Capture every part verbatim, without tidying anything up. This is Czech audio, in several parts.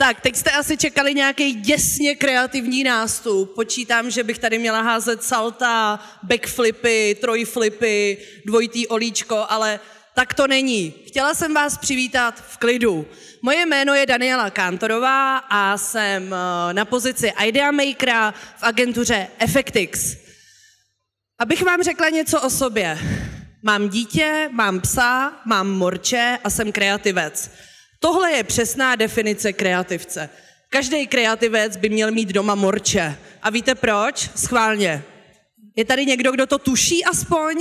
Tak, teď jste asi čekali nějaký děsně kreativní nástup. Počítám, že bych tady měla házet salta, backflipy, trojflipy, dvojitý olíčko, ale tak to není. Chtěla jsem vás přivítat v klidu. Moje jméno je Daniela Kantorová a jsem na pozici Idea Makera v agentuře Effectix. Abych vám řekla něco o sobě. Mám dítě, mám psa, mám morče a jsem kreativec. Tohle je přesná definice kreativce. Každý kreativec by měl mít doma morče. A víte proč? Schválně. Je tady někdo, kdo to tuší aspoň?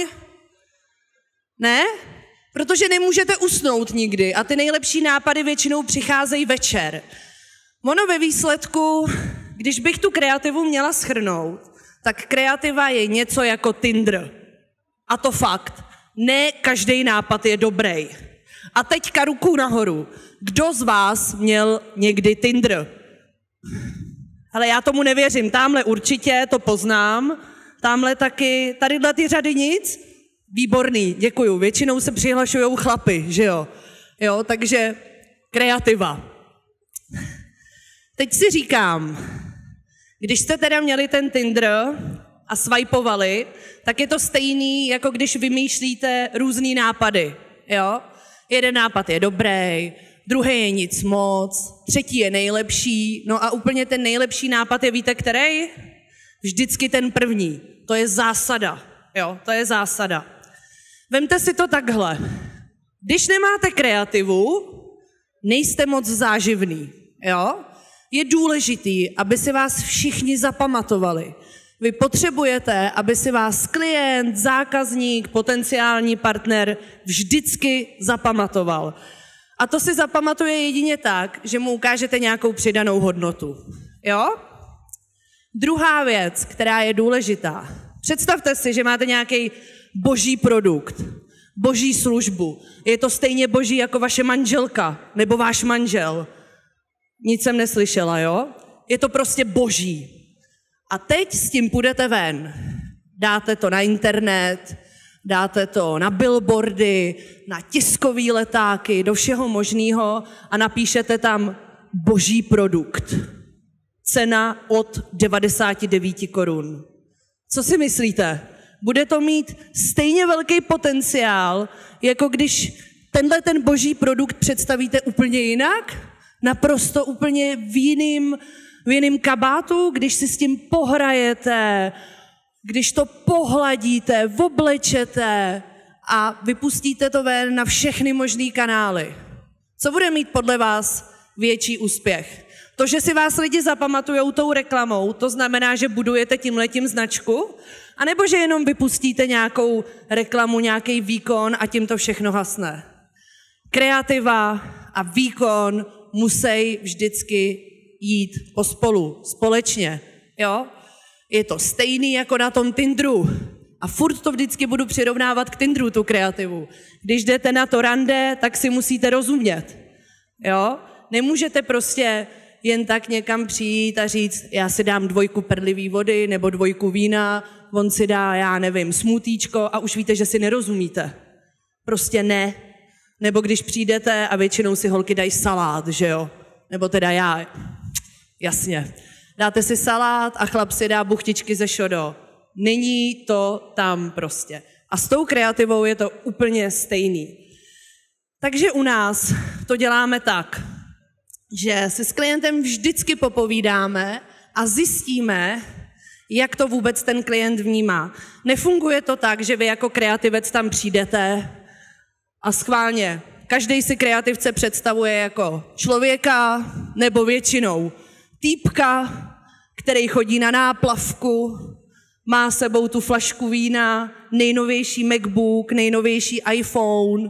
Ne? Protože nemůžete usnout nikdy a ty nejlepší nápady většinou přicházejí večer. Ono ve výsledku, když bych tu kreativu měla shrnout, tak kreativa je něco jako Tinder. A to fakt. Ne každý nápad je dobrý. A teďka ruku nahoru. Kdo z vás měl někdy Tinder? Ale já tomu nevěřím. Támhle určitě, to poznám. Támhle taky. Tadyhle ty řady nic? Výborný, děkuju. Většinou se přihlašujou chlapy, že jo? Jo, takže kreativa. Teď si říkám, když jste teda měli ten Tinder a swipeovali, tak je to stejný, jako když vymýšlíte různý nápady, jo? Jeden nápad je dobrý, druhý je nic moc, třetí je nejlepší, no a úplně ten nejlepší nápad je, víte, který? Vždycky ten první. To je zásada, jo? To je zásada. Vemte si to takhle. Když nemáte kreativu, nejste moc záživný, jo? Je důležitý, aby si vás všichni zapamatovali. Vy potřebujete, aby si vás klient, zákazník, potenciální partner vždycky zapamatoval. A to si zapamatuje jedině tak, že mu ukážete nějakou přidanou hodnotu. Jo? Druhá věc, která je důležitá. Představte si, že máte nějaký boží produkt, boží službu. Je to stejně boží jako vaše manželka nebo váš manžel. Nic jsem neslyšela, jo? Je to prostě boží. A teď s tím půjdete ven. Dáte to na internet, dáte to na billboardy, na tiskový letáky, do všeho možného a napíšete tam boží produkt. Cena od devadesát devět korun. Co si myslíte? Bude to mít stejně velký potenciál, jako když tenhle ten boží produkt představíte úplně jinak? Naprosto úplně v jiným, v jiným kabátu, když si s tím pohrajete, když to pohladíte, oblečete a vypustíte to ven na všechny možný kanály. Co bude mít podle vás větší úspěch? To, že si vás lidi zapamatujou tou reklamou, to znamená, že budujete tímhletím značku? A nebo že jenom vypustíte nějakou reklamu, nějaký výkon a tím to všechno hasne? Kreativa a výkon musí vždycky jít pospolu, společně, jo? Je to stejný jako na tom Tinderu. A furt to vždycky budu přirovnávat k Tinderu, tu kreativu. Když jdete na to rande, tak si musíte rozumět, jo? Nemůžete prostě jen tak někam přijít a říct, já si dám dvojku perlivý vody nebo dvojku vína, on si dá, já nevím, smutíčko a už víte, že si nerozumíte. Prostě ne. Nebo když přijdete a většinou si holky dají salát, že jo? Nebo teda já, jasně. Dáte si salát a chlap si dá buchtičky ze šodo. Není to tam prostě. A s tou kreativou je to úplně stejný. Takže u nás to děláme tak, že si s klientem vždycky popovídáme a zjistíme, jak to vůbec ten klient vnímá. Nefunguje to tak, že vy jako kreativec tam přijdete a schválně. Každý si kreativce představuje jako člověka nebo většinou týpka, který chodí na náplavku, má sebou tu flašku vína, nejnovější MacBook, nejnovější iPhone,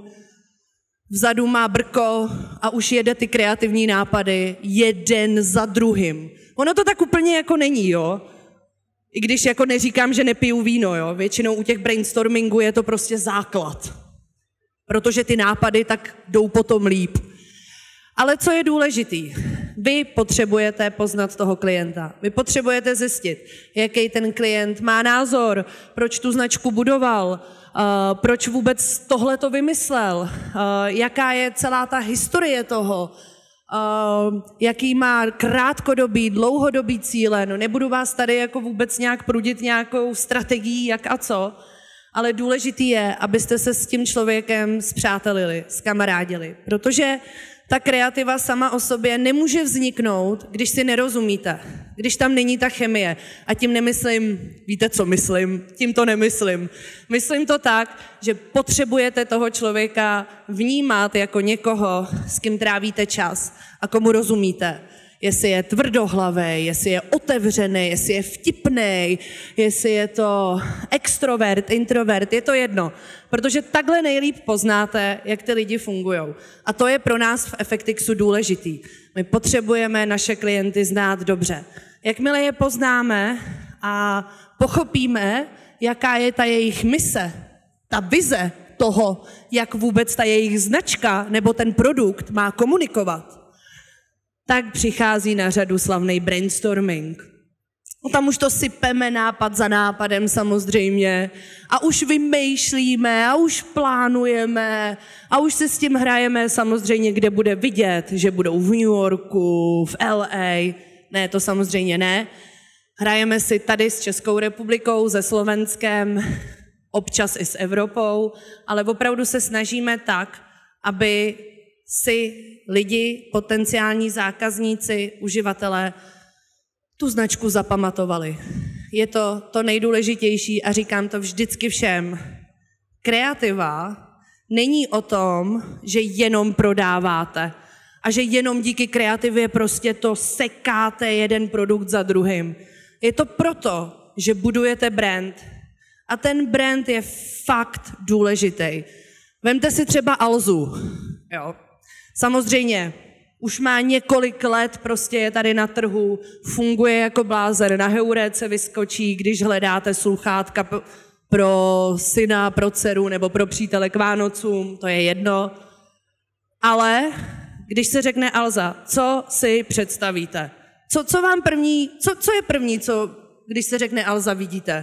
vzadu má brko a už jede ty kreativní nápady jeden za druhým. Ono to tak úplně jako není, jo? I když jako neříkám, že nepiju víno, jo? Většinou u těch brainstormingů je to prostě základ. Protože ty nápady tak jdou potom líp. Ale co je důležitý? Vy potřebujete poznat toho klienta. Vy potřebujete zjistit, jaký ten klient má názor, proč tu značku budoval, uh, proč vůbec tohle to vymyslel, uh, jaká je celá ta historie toho, uh, jaký má krátkodobý, dlouhodobý cíle. No nebudu vás tady jako vůbec nějak prudit nějakou strategií, jak a co, ale důležitý je, abyste se s tím člověkem spřátelili, skamarádili, protože ta kreativa sama o sobě nemůže vzniknout, když si nerozumíte, když tam není ta chemie. A tím nemyslím, víte, co myslím, tím to nemyslím. Myslím to tak, že potřebujete toho člověka vnímat jako někoho, s kým trávíte čas a komu rozumíte. Jestli je tvrdohlavý, jestli je otevřený, jestli je vtipný, jestli je to extrovert, introvert, je to jedno. Protože takhle nejlíp poznáte, jak ty lidi fungují. A to je pro nás v Effectixu důležitý. My potřebujeme naše klienty znát dobře. Jakmile je poznáme a pochopíme, jaká je ta jejich mise, ta vize toho, jak vůbec ta jejich značka nebo ten produkt má komunikovat, tak přichází na řadu slavný brainstorming. No, tam už to sypeme nápad za nápadem samozřejmě a už vymýšlíme a už plánujeme a už se s tím hrajeme samozřejmě, kde bude vidět, že budou v New Yorku, v L A. Ne, to samozřejmě ne. Hrajeme si tady s Českou republikou, se Slovenskem, občas i s Evropou, ale opravdu se snažíme tak, aby si lidi, potenciální zákazníci, uživatelé tu značku zapamatovali. Je to to nejdůležitější a říkám to vždycky všem. Kreativa není o tom, že jenom prodáváte a že jenom díky kreativě prostě to sekáte jeden produkt za druhým. Je to proto, že budujete brand a ten brand je fakt důležitý. Vemte si třeba Alzu, jo. Samozřejmě, už má několik let, prostě je tady na trhu, funguje jako blázen, na heuréce vyskočí, když hledáte sluchátka pro syna, pro dceru nebo pro přítele k Vánocům, to je jedno. Ale když se řekne Alza, co si představíte? Co, co vám první, co, co je první, co, když se řekne Alza, vidíte?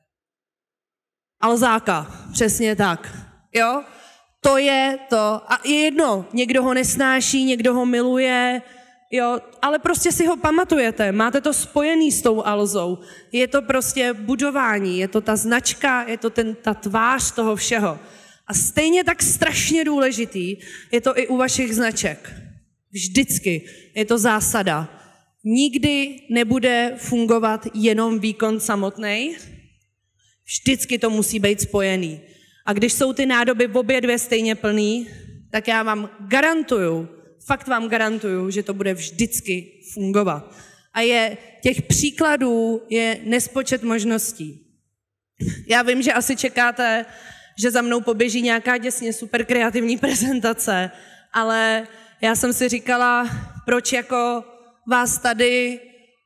Alzáka, přesně tak, jo? To je to, a je jedno, někdo ho nesnáší, někdo ho miluje, jo, ale prostě si ho pamatujete, máte to spojený s tou Alzou, je to prostě budování, je to ta značka, je to ten, ta tvář toho všeho. A stejně tak strašně důležitý je to i u vašich značek. Vždycky je to zásada. Nikdy nebude fungovat jenom výkon samotný, vždycky to musí být spojený. A když jsou ty nádoby v obě dvě stejně plný, tak já vám garantuju, fakt vám garantuju, že to bude vždycky fungovat. A je, těch příkladů je nespočet možností. Já vím, že asi čekáte, že za mnou poběží nějaká děsně super kreativní prezentace, ale já jsem si říkala, proč jako vás tady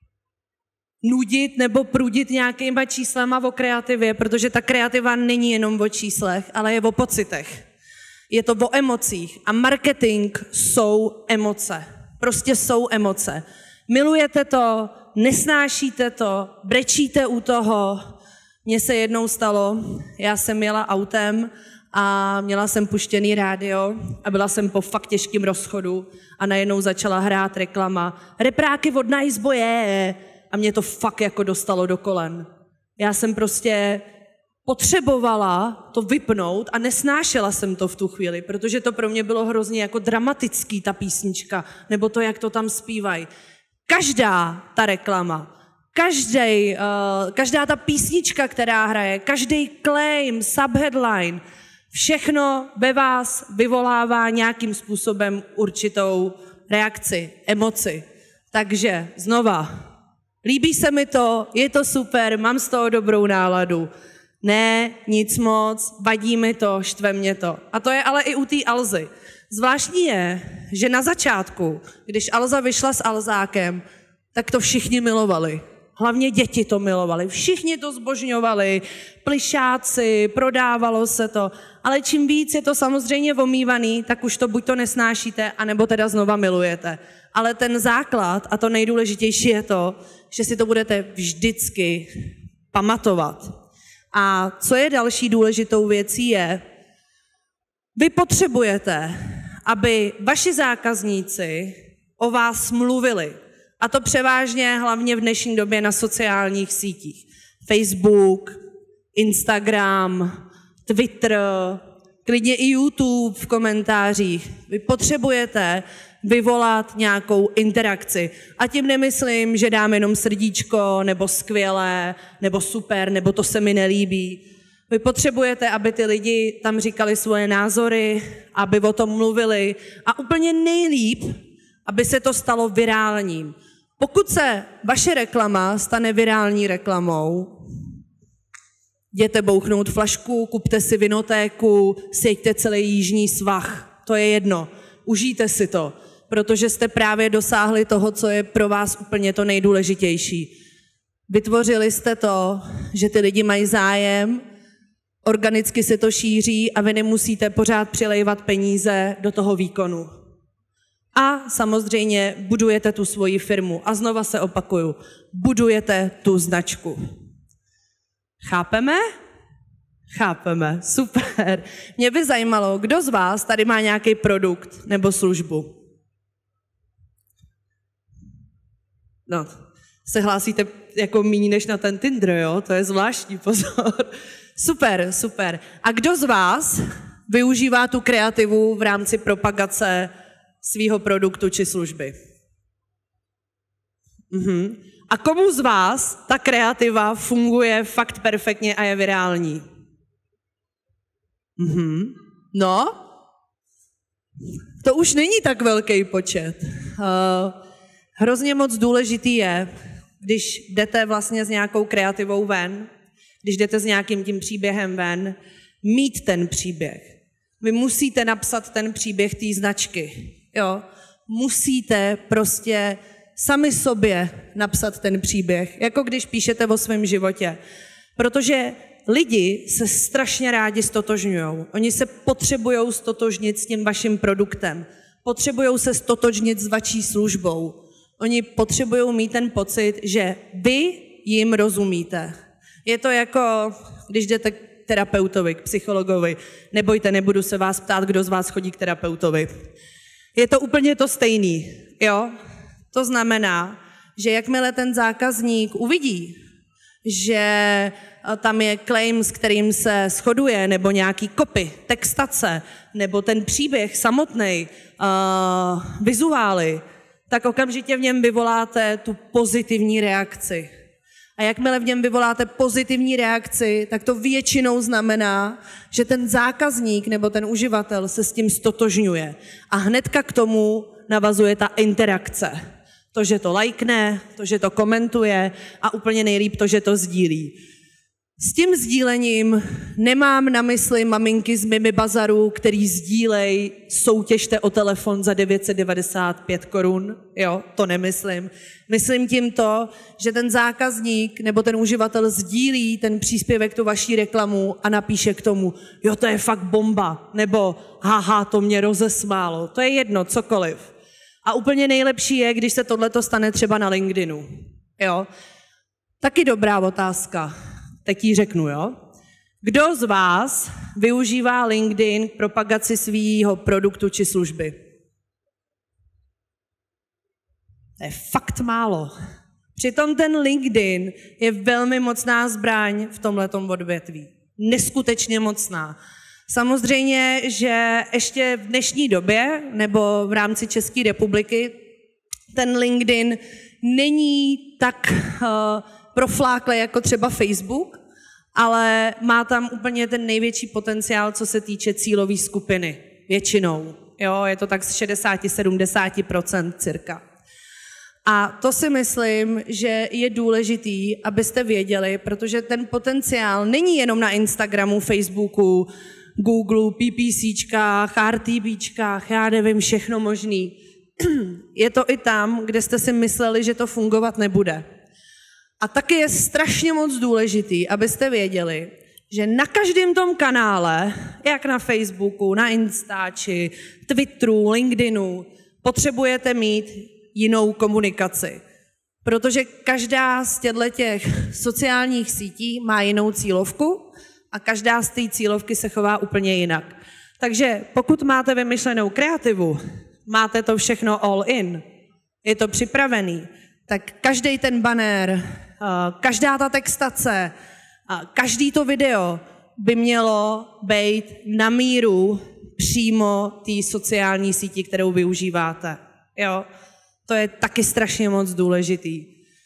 nudit nebo prudit nějakýma číslama o kreativě, protože ta kreativa není jenom o číslech, ale je o pocitech. Je to o emocích a marketing jsou emoce. Prostě jsou emoce. Milujete to, nesnášíte to, brečíte u toho. Mně se jednou stalo, já jsem jela autem a měla jsem puštěný rádio a byla jsem po fakt těžkým rozchodu a najednou začala hrát reklama. Repráky od Niceboye. A mě to fakt jako dostalo do kolen. Já jsem prostě potřebovala to vypnout a nesnášela jsem to v tu chvíli, protože to pro mě bylo hrozně jako dramatický, ta písnička, nebo to, jak to tam zpívají. Každá ta reklama, každý, uh, každá ta písnička, která hraje, každý claim, subheadline, všechno ve vás vyvolává nějakým způsobem určitou reakci, emoci. Takže znova, líbí se mi to, je to super, mám z toho dobrou náladu. Ne, nic moc, vadí mi to, štve mě to. A to je ale i u té Alzy. Zvláštní je, že na začátku, když Alza vyšla s Alzákem, tak to všichni milovali. Hlavně děti to milovali, všichni to zbožňovali, plišáci, prodávalo se to. Ale čím víc je to samozřejmě omývaný, tak už to buď to nesnášíte, anebo teda znova milujete. Ale ten základ a to nejdůležitější je to, že si to budete vždycky pamatovat. A co je další důležitou věcí je, vy potřebujete, aby vaši zákazníci o vás mluvili. A to převážně hlavně v dnešní době na sociálních sítích. Facebook, Instagram, Twitter, klidně i YouTube v komentářích. Vy potřebujete vyvolat nějakou interakci. A tím nemyslím, že dám jenom srdíčko, nebo skvělé, nebo super, nebo to se mi nelíbí. Vy potřebujete, aby ty lidi tam říkali svoje názory, aby o tom mluvili a úplně nejlíp, aby se to stalo virálním. Pokud se vaše reklama stane virální reklamou, jděte bouchnout flašku, kupte si vinotéku, sjeďte celý jižní svah, to je jedno. Užijte si to, protože jste právě dosáhli toho, co je pro vás úplně to nejdůležitější. Vytvořili jste to, že ty lidi mají zájem, organicky se to šíří a vy nemusíte pořád přilejvat peníze do toho výkonu. A samozřejmě budujete tu svoji firmu. A znova se opakuju, budujete tu značku. Chápeme? Chápeme, super. Mě by zajímalo, kdo z vás tady má nějaký produkt nebo službu. No, se hlásíte jako míň než na ten Tinder, jo? To je zvláštní, pozor. Super, super. A kdo z vás využívá tu kreativu v rámci propagace svého produktu či služby? Mhm. A komu z vás ta kreativa funguje fakt perfektně a je virální? Mhm. No, to už není tak velký počet. Uh, hrozně moc důležitý je, když jdete vlastně s nějakou kreativou ven, když jdete s nějakým tím příběhem ven, mít ten příběh. Vy musíte napsat ten příběh té značky. Jo? Musíte prostě sami sobě napsat ten příběh, jako když píšete o svém životě. Protože lidi se strašně rádi stotožňujou. Oni se potřebují stotožnit s tím vaším produktem. Potřebují se stotožnit s vaší službou. Oni potřebují mít ten pocit, že vy jim rozumíte. Je to jako, když jdete k terapeutovi, k psychologovi. Nebojte, nebudu se vás ptát, kdo z vás chodí k terapeutovi. Je to úplně to stejný, jo? To znamená, že jakmile ten zákazník uvidí, že tam je claim, s kterým se shoduje, nebo nějaký copy, textace, nebo ten příběh samotný, uh, vizuály, tak okamžitě v něm vyvoláte tu pozitivní reakci. A jakmile v něm vyvoláte pozitivní reakci, tak to většinou znamená, že ten zákazník nebo ten uživatel se s tím stotožňuje. A hnedka k tomu navazuje ta interakce. To, že to lajkne, to, že to komentuje a úplně nejlíp to, že to sdílí. S tím sdílením nemám na mysli maminky z Mimi Bazaru, který sdílej soutěžte o telefon za devět set devadesát pět korun. Jo, to nemyslím. Myslím tím to, že ten zákazník nebo ten uživatel sdílí ten příspěvek, tu vaší reklamu a napíše k tomu, jo, to je fakt bomba, nebo haha, to mě rozesmálo. To je jedno, cokoliv. A úplně nejlepší je, když se tohleto stane třeba na LinkedInu. Jo? Taky dobrá otázka. Tak ji řeknu, jo? Kdo z vás využívá LinkedIn k propagaci svého produktu či služby? To je fakt málo. Přitom ten LinkedIn je velmi mocná zbraň v tomhletom odvětví. Neskutečně mocná. Samozřejmě, že ještě v dnešní době nebo v rámci České republiky ten LinkedIn není tak uh, profláklý jako třeba Facebook, ale má tam úplně ten největší potenciál, co se týče cílové skupiny. Většinou. Jo, je to tak z šedesát až sedmdesát procent cirka. A to si myslím, že je důležitý, abyste věděli, protože ten potenciál není jenom na Instagramu, Facebooku, Google, PPCčkách, RTBčkách, já nevím, všechno možný. Je to i tam, kde jste si mysleli, že to fungovat nebude. A taky je strašně moc důležitý, abyste věděli, že na každém tom kanále, jak na Facebooku, na Instači, Twitteru, LinkedInu, potřebujete mít jinou komunikaci. Protože každá z těchto sociálních sítí má jinou cílovku a každá z té cílovky se chová úplně jinak. Takže pokud máte vymyšlenou kreativu, máte to všechno all in, je to připravený, tak každý ten banner, každá ta textace, každý to video by mělo být na míru přímo té sociální síti, kterou využíváte. Jo? To je taky strašně moc důležitý.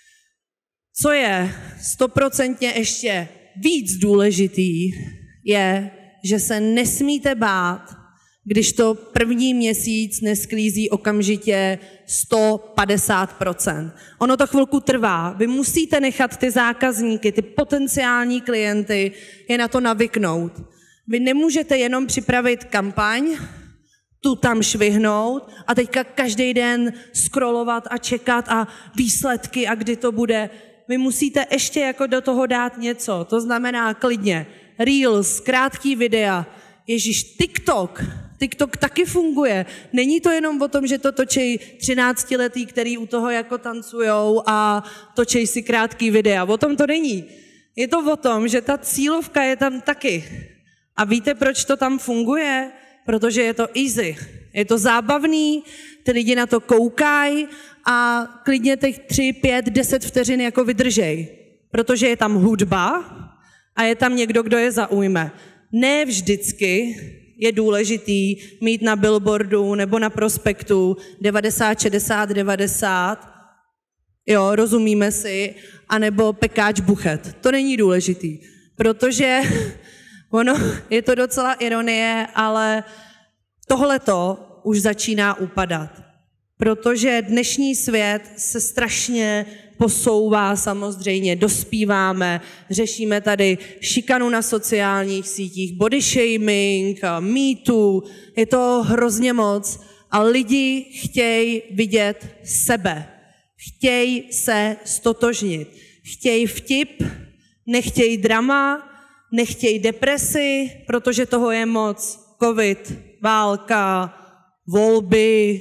Co je stoprocentně ještě víc důležitý, je, že se nesmíte bát, když to první měsíc nesklízí okamžitě sto padesát procent. Ono to chvilku trvá. Vy musíte nechat ty zákazníky, ty potenciální klienty, je na to navyknout. Vy nemůžete jenom připravit kampaň, tu tam švihnout a teďka každý den scrollovat a čekat a výsledky a kdy to bude. Vy musíte ještě jako do toho dát něco. To znamená klidně Reels, krátký videa, Ježíš, TikTok. TikTok taky funguje. Není to jenom o tom, že to točí třináctiletí, který u toho jako tancujou a točí si krátký videa. O tom to není. Je to o tom, že ta cílovka je tam taky. A víte, proč to tam funguje? Protože je to easy. Je to zábavný, ty lidi na to koukají a klidně těch tři, pět, deset vteřin jako vydržej. Protože je tam hudba a je tam někdo, kdo je zaujme. Ne vždycky je důležitý mít na billboardu nebo na prospektu devadesát, šedesát, devadesát, jo, rozumíme si, anebo pekáč buchet. To není důležitý, protože ono, je to docela ironie, ale tohleto už začíná upadat. Protože dnešní svět se strašně posouvá samozřejmě, dospíváme, řešíme tady šikanu na sociálních sítích, body shaming, me too, je to hrozně moc a lidi chtějí vidět sebe, chtějí se stotožnit, chtějí vtip, nechtějí drama, nechtějí depresi, protože toho je moc, covid, válka, volby,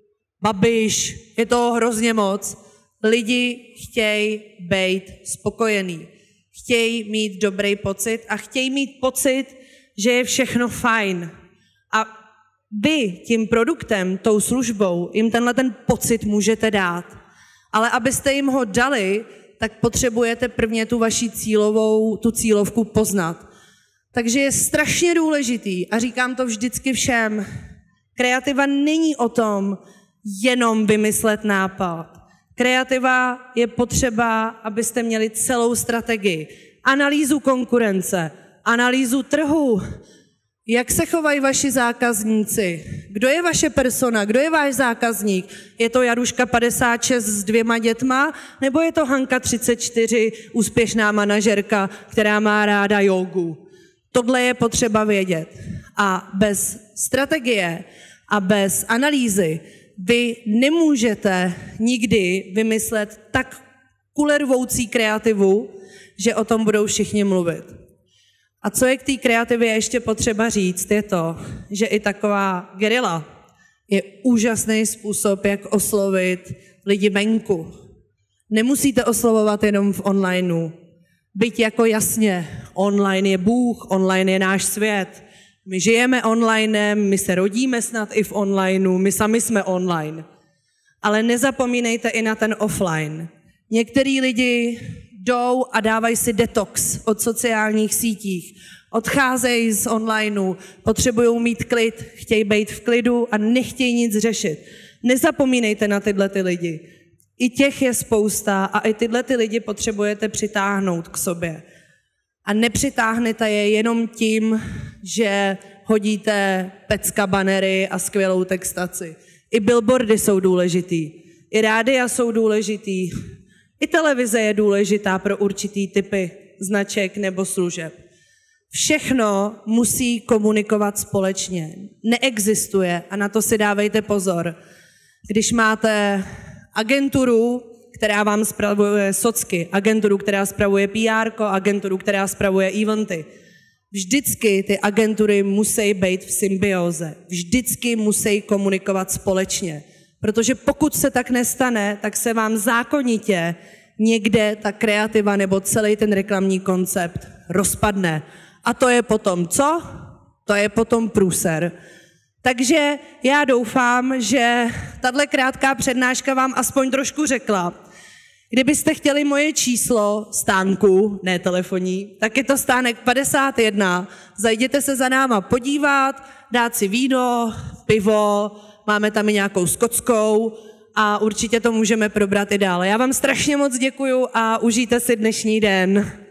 Babiš, je toho hrozně moc. Lidi chtějí být spokojení, chtějí mít dobrý pocit a chtějí mít pocit, že je všechno fajn. A vy tím produktem, tou službou, jim tenhle ten pocit můžete dát. Ale abyste jim ho dali, tak potřebujete prvně tu vaši cílovou, tu cílovku poznat. Takže je strašně důležitý, a říkám to vždycky všem, kreativa není o tom jenom vymyslet nápad. Kreativa je potřeba, abyste měli celou strategii, analýzu konkurence, analýzu trhu, jak se chovají vaši zákazníci, kdo je vaše persona, kdo je váš zákazník. Je to Jaruška padesát šest s dvěma dětma, nebo je to Hanka třicet čtyři, úspěšná manažerka, která má ráda jógu. Tohle je potřeba vědět. A bez strategie a bez analýzy vy nemůžete nikdy vymyslet tak kulervoucí kreativu, že o tom budou všichni mluvit. A co je k té kreativě ještě potřeba říct, je to, že i taková gerila je úžasný způsob, jak oslovit lidi venku. Nemusíte oslovovat jenom v onlineu. Byť jako jasně, online je Bůh, online je náš svět. My žijeme online, my se rodíme snad i v onlineu, my sami jsme online. Ale nezapomínejte i na ten offline. Některý lidi jdou a dávají si detox od sociálních sítích, odcházejí z onlineu, potřebují mít klid, chtějí být v klidu a nechtějí nic řešit. Nezapomínejte na tyhle ty lidi. I těch je spousta a i tyhle ty lidi potřebujete přitáhnout k sobě. A nepřitáhnete je jenom tím, že hodíte pecka banery a skvělou textaci. I billboardy jsou důležitý, i rádia jsou důležitý, i televize je důležitá pro určitý typy značek nebo služeb. Všechno musí komunikovat společně. Neexistuje, a na to si dávejte pozor, když máte agenturu, která vám spravuje socky, agenturu, která spravuje P R ko, agenturu, která spravuje eventy. Vždycky ty agentury musí být v symbioze. Vždycky musí komunikovat společně. Protože pokud se tak nestane, tak se vám zákonitě někde ta kreativa nebo celý ten reklamní koncept rozpadne. A to je potom co? To je potom průser. Takže já doufám, že tahle krátká přednáška vám aspoň trošku řekla. Kdybyste chtěli moje číslo stánku, ne telefonní, tak je to stánek padesát jedna. Zajděte se za náma podívat, dát si víno, pivo, máme tam i nějakou skotskou a určitě to můžeme probrat i dále. Já vám strašně moc děkuju a užijte si dnešní den.